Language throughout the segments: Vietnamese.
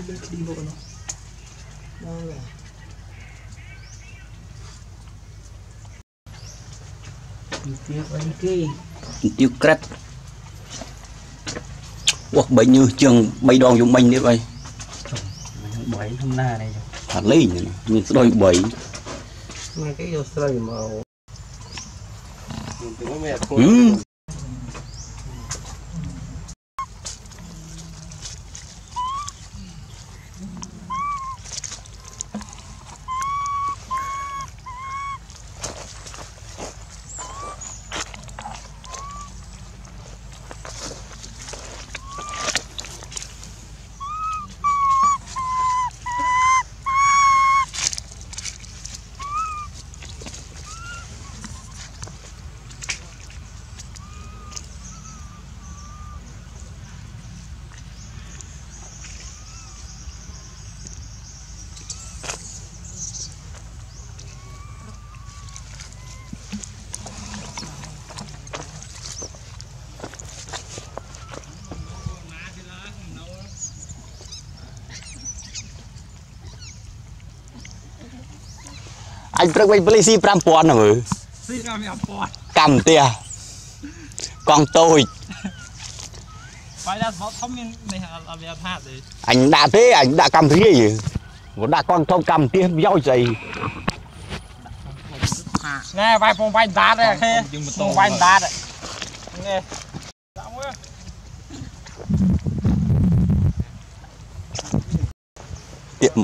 tiêu cắt quốc bảy như trường bay đòn dùng mình đấy vậy bảy hôm nay này thật lý như đôi bảy cái sợi màu anh prek beli si perempuan apa? Si kami apa? Cầm tia, con tôi. Phải là võ thông minh này là việc hạt gì? Anh đã thế, anh đã cầm thứ gì? Một đã con thông cầm tia dao gì? Nè, vai phong vai đá đây, phong vai đá đây. Nè. Tiệm.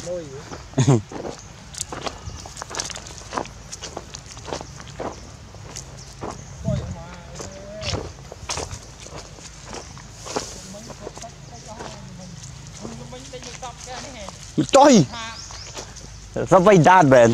Trời sao vay đa bền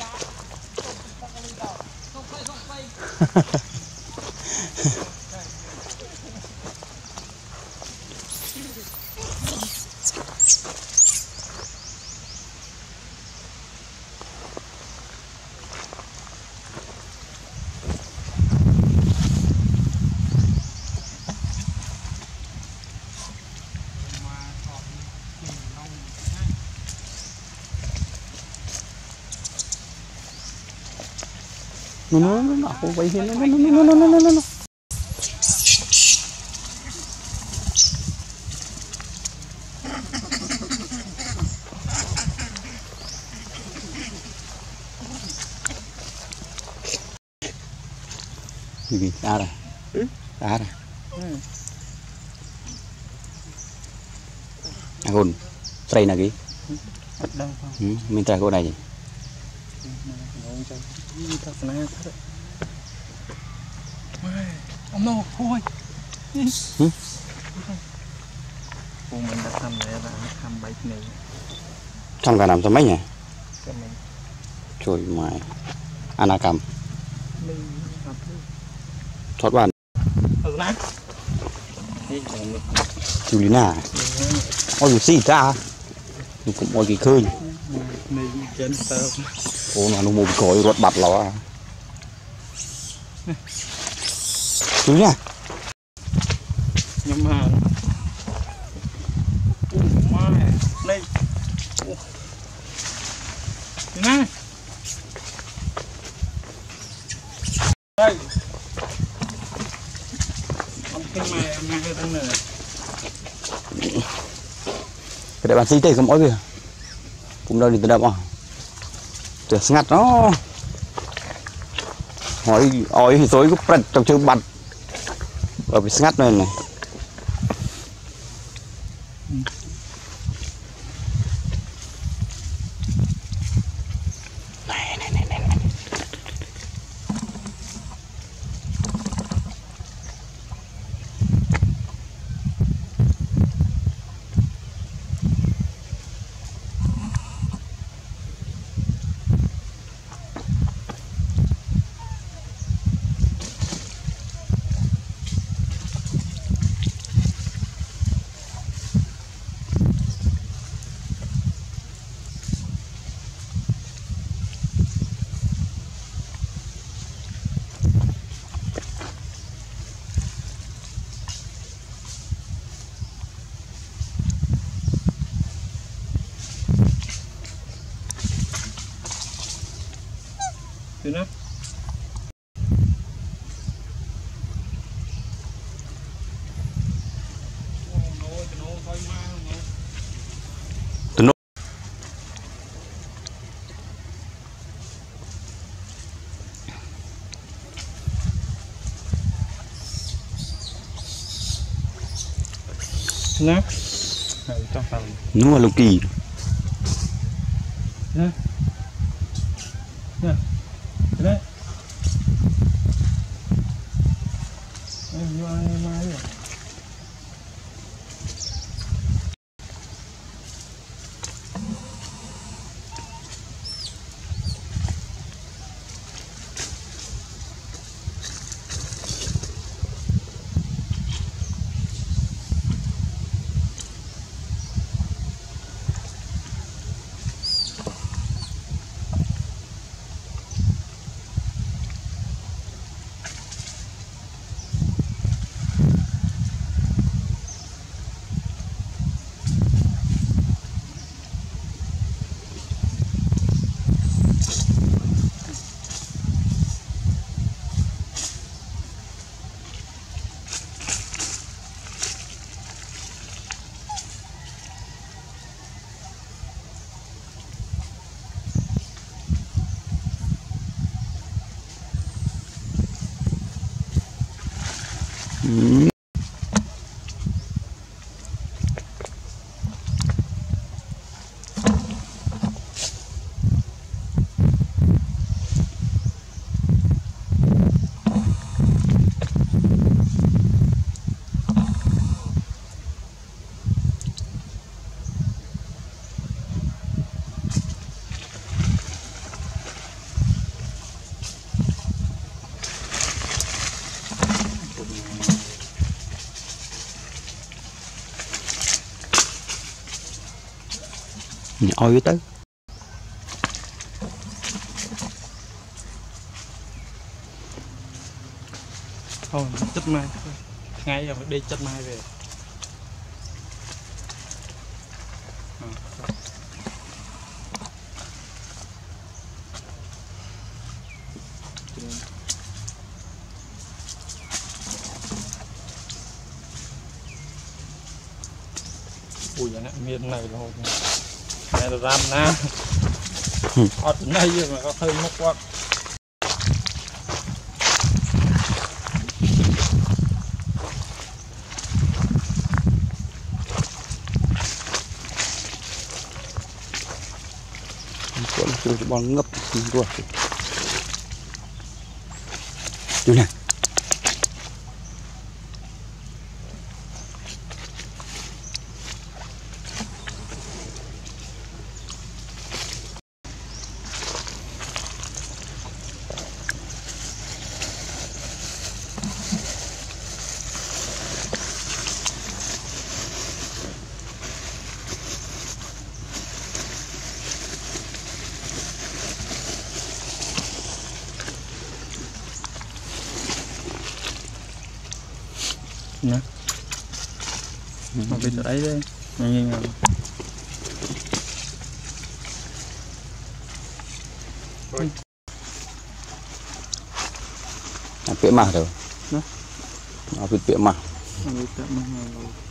no, aku bayi no. Gì ra rồi, ra rồi. Hồn, đây là gì? Mình trai cô này gì? Ông nó thôi. Cô mình đã thăm này là thăm bait này. Thăm cả năm sao mấy nhỉ? Trời mày, ana cầm. Thoát bàn. Julina. Ôi gì ra? Cũng ôi cái khơi. Ồ nó một cối rốt bật ló à. Julina. Nhưng mà đây. Nè. Đây. Ông cái mày mang cái thằng này. Cái đại bản xí tê không ối kìa. Cũng đâu đi từ đâu à. Tuyệt ngặt nó. Hỏi ôi thì tối có bật trong chương bật. Ở bị ngắt này này. Thế đó. Nè, trong phòng. Nó là kỳ. Nè, nè, thế đấy. Em mai rồi. Ôi tới. Thôi chất mai. Ngay giờ phải đi chất mai về. Ui vậy nè, miền này rồi. Này là ram na. Ở đây mà có hơi mất quá. Con bón ngấp rồi. Chú nè. Nè, mà bây giờ ấy đấy, nhìn pịa mà rồi, nó pịa mà.